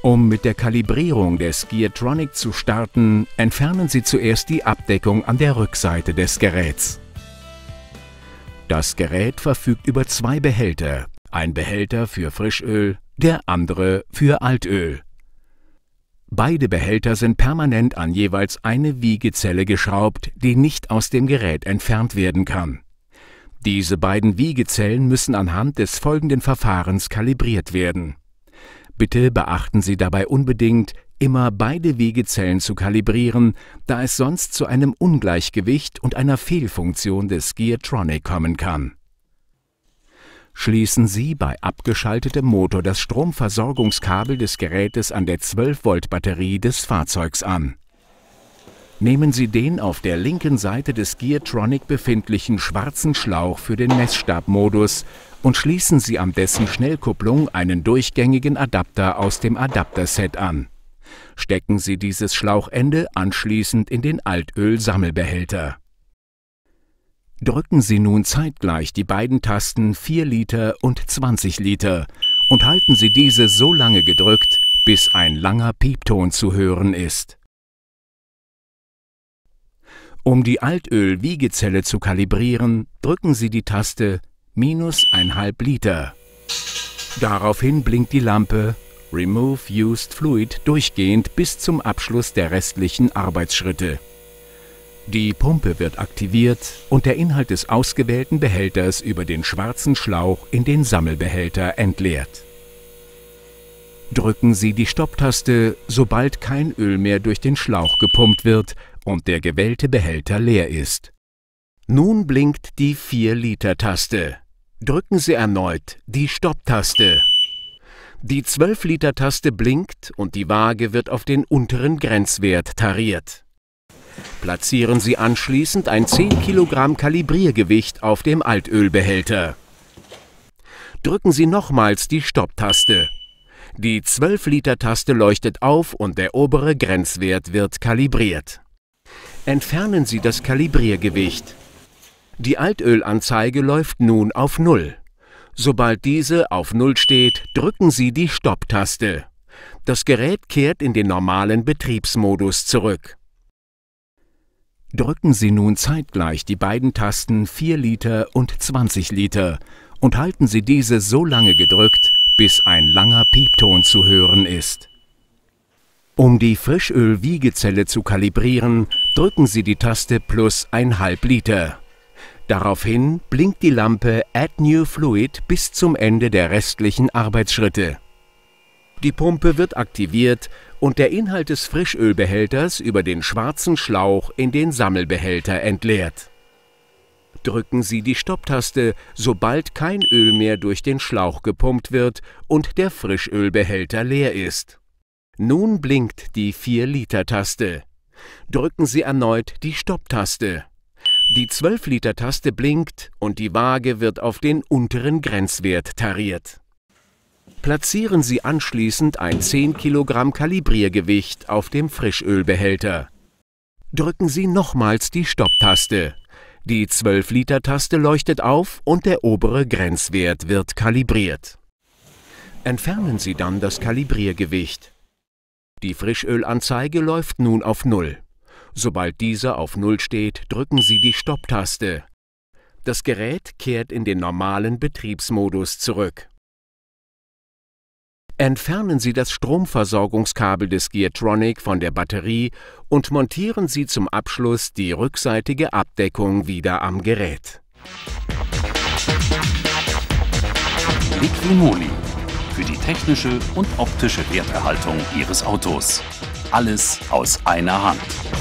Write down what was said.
Um mit der Kalibrierung des Geartronic zu starten, entfernen Sie zuerst die Abdeckung an der Rückseite des Geräts. Das Gerät verfügt über zwei Behälter, ein Behälter für Frischöl, der andere für Altöl. Beide Behälter sind permanent an jeweils eine Wiegezelle geschraubt, die nicht aus dem Gerät entfernt werden kann. Diese beiden Wiegezellen müssen anhand des folgenden Verfahrens kalibriert werden. Bitte beachten Sie dabei unbedingt, immer beide Wiegezellen zu kalibrieren, da es sonst zu einem Ungleichgewicht und einer Fehlfunktion des Geartronic kommen kann. Schließen Sie bei abgeschaltetem Motor das Stromversorgungskabel des Gerätes an der 12-Volt-Batterie des Fahrzeugs an. Nehmen Sie den auf der linken Seite des Geartronic befindlichen schwarzen Schlauch für den Messstabmodus und schließen Sie an dessen Schnellkupplung einen durchgängigen Adapter aus dem Adapterset an. Stecken Sie dieses Schlauchende anschließend in den Altöl-Sammelbehälter. Drücken Sie nun zeitgleich die beiden Tasten 4 Liter und 20 Liter und halten Sie diese so lange gedrückt, bis ein langer Piepton zu hören ist. Um die Altöl-Wiegezelle zu kalibrieren, drücken Sie die Taste -1,5 Liter. Daraufhin blinkt die Lampe Remove Used Fluid durchgehend bis zum Abschluss der restlichen Arbeitsschritte. Die Pumpe wird aktiviert und der Inhalt des ausgewählten Behälters über den schwarzen Schlauch in den Sammelbehälter entleert. Drücken Sie die Stopptaste, sobald kein Öl mehr durch den Schlauch gepumpt wird und der gewählte Behälter leer ist. Nun blinkt die 4-Liter-Taste. Drücken Sie erneut die Stopptaste. Die 12-Liter-Taste blinkt und die Waage wird auf den unteren Grenzwert tariert. Platzieren Sie anschließend ein 10 Kilogramm Kalibriergewicht auf dem Altölbehälter. Drücken Sie nochmals die Stopptaste. Die 12-Liter-Taste leuchtet auf und der obere Grenzwert wird kalibriert. Entfernen Sie das Kalibriergewicht. Die Altölanzeige läuft nun auf 0. Sobald diese auf 0 steht, drücken Sie die Stopptaste. Das Gerät kehrt in den normalen Betriebsmodus zurück. Drücken Sie nun zeitgleich die beiden Tasten 4 Liter und 20 Liter und halten Sie diese so lange gedrückt, bis ein langer Piepton zu hören ist. Um die Frischöl-Wiegezelle zu kalibrieren, drücken Sie die Taste +1,5 Liter. Daraufhin blinkt die Lampe Add New Fluid bis zum Ende der restlichen Arbeitsschritte. Die Pumpe wird aktiviert und der Inhalt des Frischölbehälters über den schwarzen Schlauch in den Sammelbehälter entleert. Drücken Sie die Stopptaste, sobald kein Öl mehr durch den Schlauch gepumpt wird und der Frischölbehälter leer ist. Nun blinkt die 4-Liter-Taste. Drücken Sie erneut die Stopptaste. Die 12-Liter-Taste blinkt und die Waage wird auf den unteren Grenzwert tariert. Platzieren Sie anschließend ein 10 Kilogramm Kalibriergewicht auf dem Frischölbehälter. Drücken Sie nochmals die Stopptaste. Die 12-Liter-Taste leuchtet auf und der obere Grenzwert wird kalibriert. Entfernen Sie dann das Kalibriergewicht. Die Frischölanzeige läuft nun auf 0. Sobald diese auf 0 steht, drücken Sie die Stopptaste. Das Gerät kehrt in den normalen Betriebsmodus zurück. Entfernen Sie das Stromversorgungskabel des Geartronic von der Batterie und montieren Sie zum Abschluss die rückseitige Abdeckung wieder am Gerät. Liquimoli für die technische und optische Werterhaltung Ihres Autos. Alles aus einer Hand.